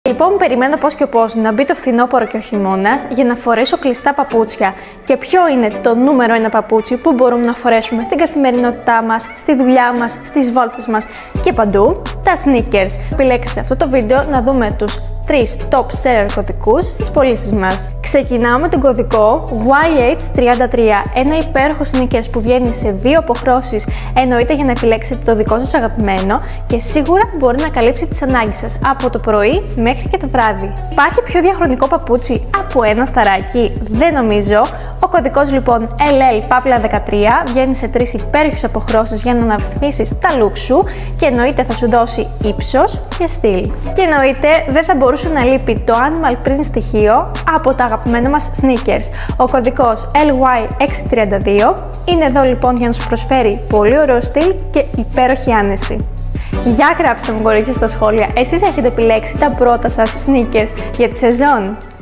Λοιπόν, περιμένω πώς και πώς να μπει το φθινόπωρο και ο χειμώνας για να φορέσω κλειστά παπούτσια. Και ποιο είναι το νούμερο 1 παπούτσι που μπορούμε να φορέσουμε στην καθημερινότητά μας, στη δουλειά μας, στις βόλτες μας και παντού? Τα sneakers. Επιλέξτε σε αυτό το βίντεο να δούμε τους 3 top seller κωδικούς στις πωλήσεις μας. Ξεκινάω με τον κωδικό YH33, ένα υπέροχο sneakers που βγαίνει σε 2 αποχρώσεις, εννοείται για να επιλέξετε το δικό σας αγαπημένο και σίγουρα μπορεί να καλύψει τις ανάγκες σας από το πρωί μέχρι και το βράδυ. Υπάρχει πιο διαχρονικό παπούτσι από ένα σταράκι? Δεν νομίζω. Ο κωδικός λοιπόν LL13 βγαίνει σε 3 υπέροχες αποχρώσεις για να αναβαθμίσεις τα look σου και εννοείται θα σου δώσει ύψος και στυλ. Και εννοείται δεν θα μπορούσε να λείπει το animal print στοιχείο από τα αγαπημένα μας sneakers. Ο κωδικός LY632 είναι εδώ λοιπόν για να σου προσφέρει πολύ ωραίο στυλ και υπέροχη άνεση. Για γράψτε μου κορίτσια στα σχόλια, εσείς έχετε επιλέξει τα πρώτα σας sneakers για τη σεζόν?